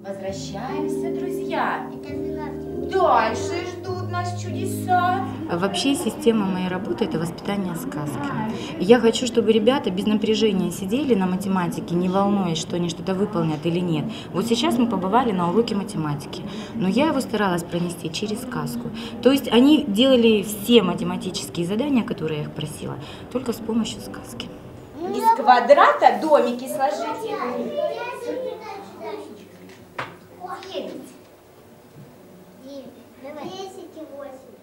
Возвращаемся, друзья. Дальше ждут нас чудеса. Вообще система моей работы – это воспитание сказки. Я хочу, чтобы ребята без напряжения сидели на математике, не волнуясь, что они что-то выполнят или нет. Вот сейчас мы побывали на уроке математики, но я его старалась пронести через сказку. То есть они делали все математические задания, которые я их просила, только с помощью сказки. Из квадрата домики сложите. 10 и 8.